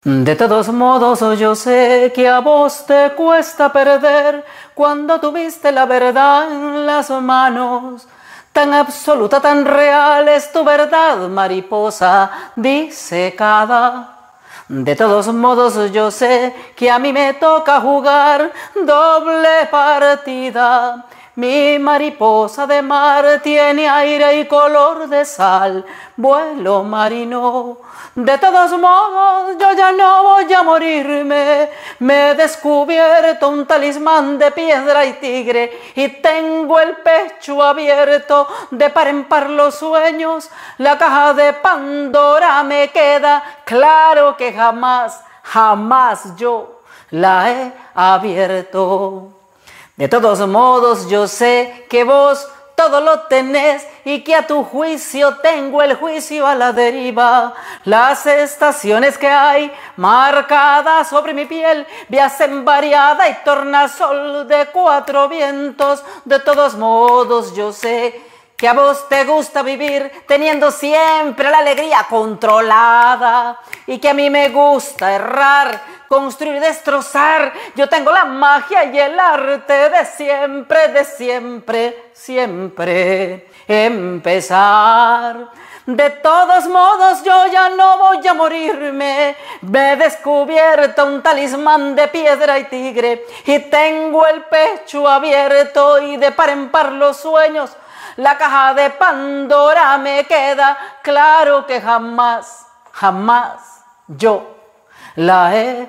De todos modos yo sé que a vos te cuesta perder cuando tuviste la verdad en las manos. Tan absoluta, tan real es tu verdad, mariposa disecada. De todos modos yo sé que a mí me toca jugar doble partida. Mi mariposa de mar tiene aire y color de sal, vuelo marino. De todos modos yo ya no voy a morirme. Me he descubierto un talismán de piedra y tigre y tengo el pecho abierto de par en par los sueños. La caja de Pandora me queda claro que jamás, jamás yo la he abierto. De todos modos yo sé que vos todo lo tenés y que a tu juicio tengo el juicio a la deriva. Las estaciones que hay marcadas sobre mi piel me hacen variada y tornasol de cuatro vientos. De todos modos yo sé que a vos te gusta vivir teniendo siempre la alegría controlada y que a mí me gusta errar, construir y destrozar. Yo tengo la magia y el arte de siempre, siempre empezar. De todos modos yo ya no voy a morirme. Me he descubierto un talismán de piedra y tigre y tengo el pecho abierto y de par en par los sueños. La caja de Pandora me queda claro que jamás, jamás yo la he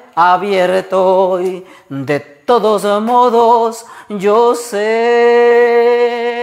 abierto y de todos modos yo sé